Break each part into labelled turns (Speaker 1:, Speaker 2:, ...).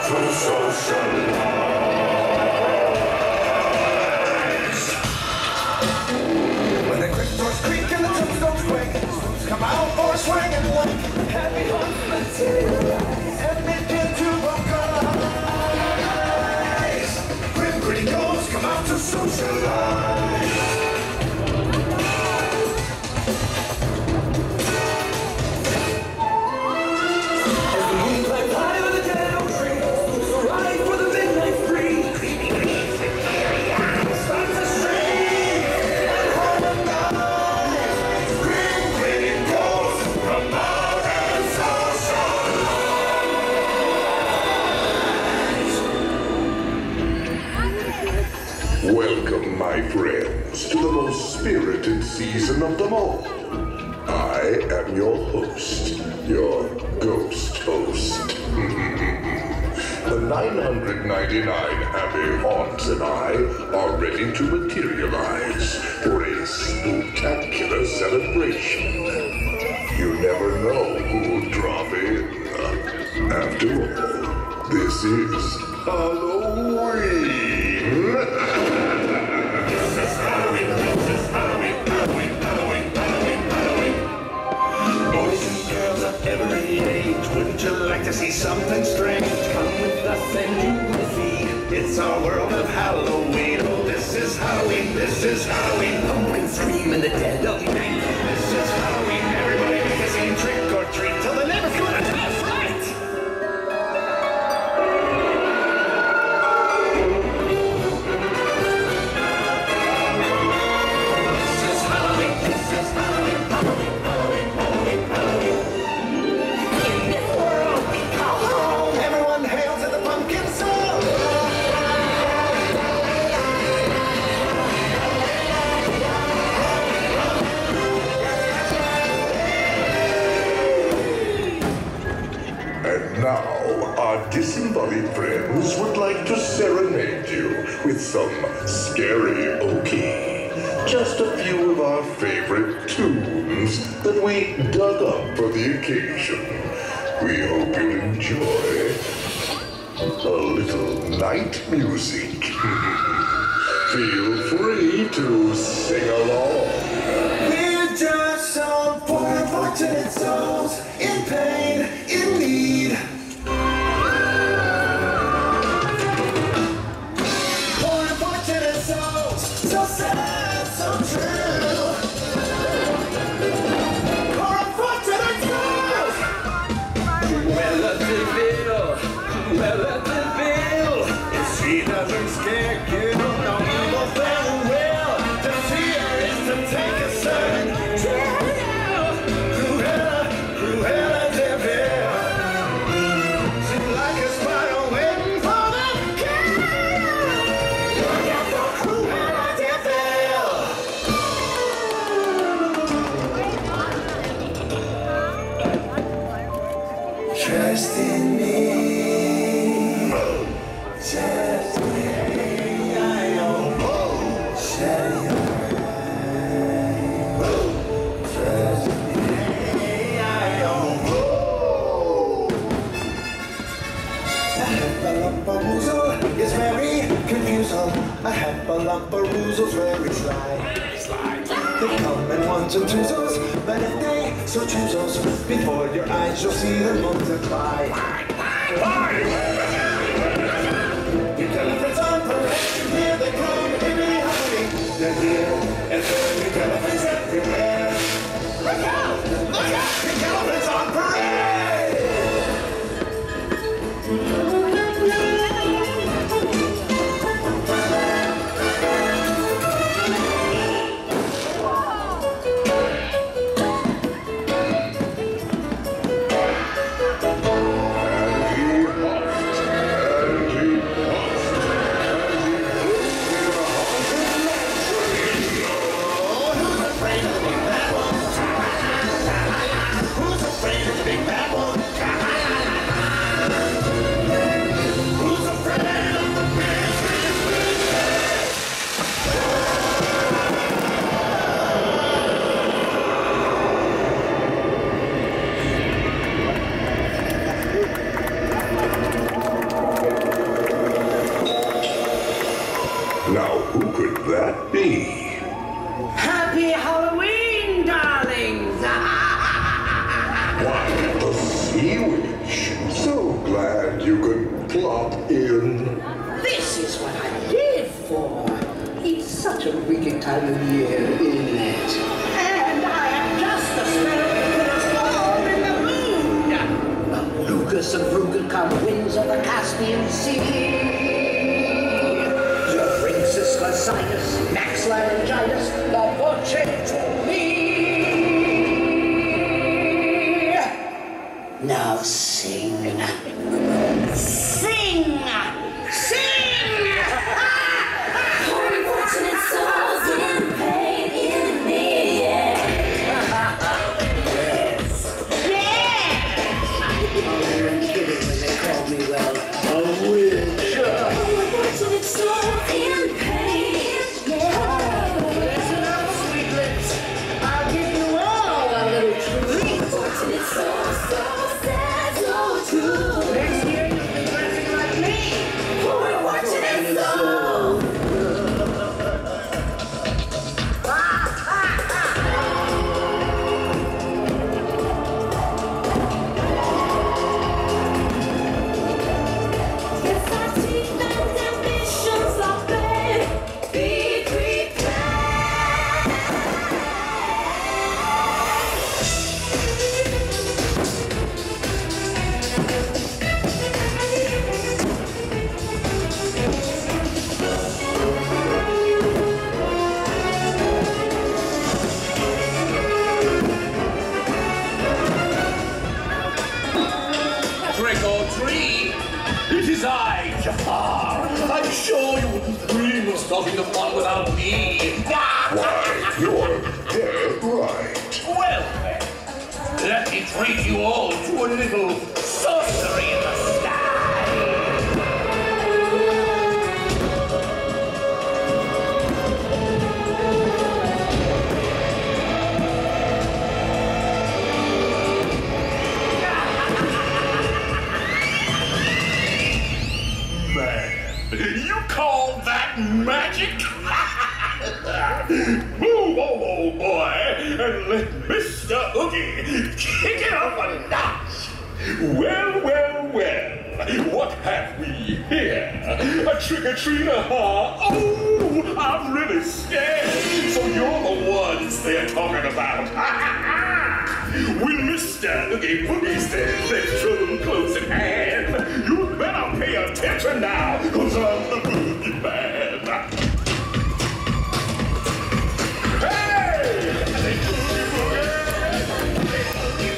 Speaker 1: to socialize. When the quick doors creak and the tombstones quake, the spoons come out for a swing and like happy hunts materialize and begin to vocalize. Grim gritty ghosts come out to socialize.
Speaker 2: Welcome, my friends, to the most spirited season of them all. I am your host, your ghost host. The 999 happy haunts and I are ready to materialize for a spooktacular celebration. You never know who'll drop in. After all, this is Halloween.
Speaker 1: Boys and girls of every age, wouldn't you like to see something strange? Come with us and you will see. It's our world of Halloween. Oh, this is Halloween, this is Halloween. Pumpkin scream in the dead of night. This is Halloween, everybody make a scene, trick or treat, till the neighbors come and tell us right.
Speaker 2: Now, our disembodied friends would like to serenade you with some scary okie. Just a few of our favorite tunes that we dug up for the occasion. We hope you'll enjoy a little night music. Feel free to sing along.
Speaker 1: We're just some poor unfortunate souls in pain, in need. Poor unfortunate souls, so sad, so true. Poor unfortunate souls. Cruella de Vil, Cruella de Vil. If she doesn't scare you, no evil thing will. To see her is to take a certain Cruella, Cruella de Vil. She's like a spider waiting for the kill. Look out for Cruella de Vil. Trust in me. Trust in me. I know. Shut your eyes. Trust in me. I know. Hepalumpa-woozle is very confusing. A hepalumpa-woozle's very sly. They come in ones and twos, but if they so choose us, before your eyes you'll see them multiply. Your elephants on parade, here they come, every holiday. They're here, and there are elephants everywhere. Look out! Look out! Your elephants on parade!
Speaker 2: Now, who could that be?
Speaker 3: Happy Halloween, darlings!
Speaker 2: Why, the Sea Witch. So glad you could plop in.
Speaker 3: This is what I live for. It's such a wicked time of year, isn't it? And I am just the spirit that put us all in the mood. Lucas and Rugelkamp, winds of the Caspian Sea. Your Princess Lysidas, Max Laryngitis, the Voce to me. Now sing. Sing! Sing!
Speaker 4: Unfortunate souls in pain in the air.
Speaker 3: Yes! I'm kidding when they call me, well, a witch.
Speaker 4: Unfortunate souls in pain, yeah.
Speaker 3: Listen up, sweetlets. I'll give you all a little treat.
Speaker 4: Unfortunate souls, so sad, so true.
Speaker 3: Next year you'll be dressing like me.
Speaker 4: Unfortunate souls. Yes, our teeth and ambitions are big. Be
Speaker 5: Trick or treat! It is I, Jafar. I'm sure you wouldn't dream of stopping the fun without me.
Speaker 2: Why, you're dead right.
Speaker 5: Well then, let me treat you all to a little sorcery in the sky. You call that magic? Move, old boy, and let Mr. Oogie kick it up a notch. Well, well, well, what have we here? A trick-or-treater, huh? Oh, I'm really scared. So you're the ones they're talking about. When Mr. Oogie Boogie says there's trouble close at hand, you better pay attention now, cause I'm the boogeyman. Hey! Boogie Boogie! Boogie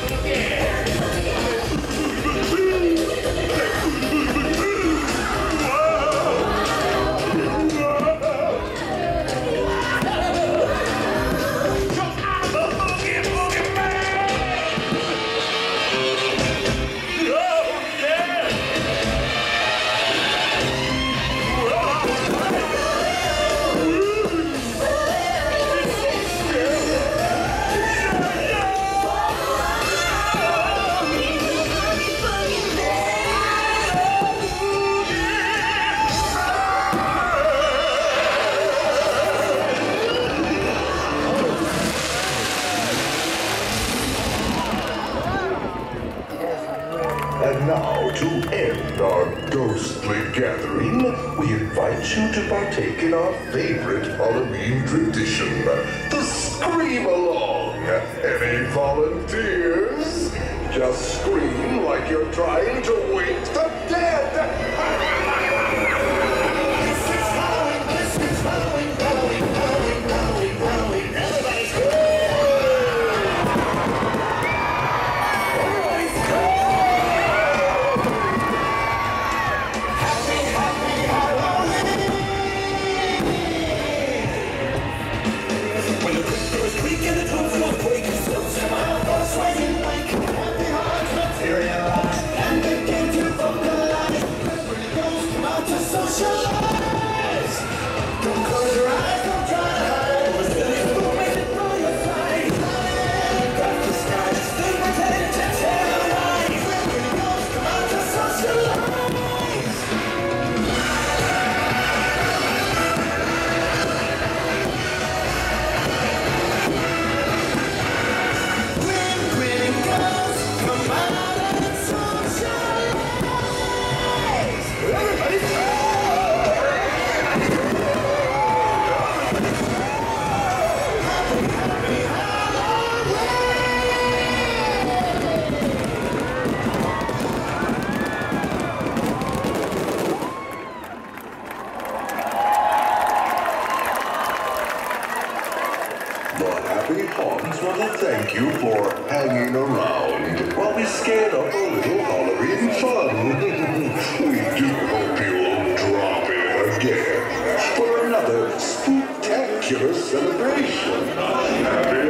Speaker 2: And now, to end our ghostly gathering, we invite you to partake in our favorite Halloween tradition, the Scream Along. Any volunteers? Just scream like you're trying to wake the dead. This is Halloween, this is Halloween, Halloween, Halloween, Halloween, Halloween. Everybody scream! Everybody scream!
Speaker 1: Materialize and begin to vocalize.
Speaker 2: hang around while we scare up a little Halloween fun. We do hope you'll drop in again for another spectacular celebration. Happy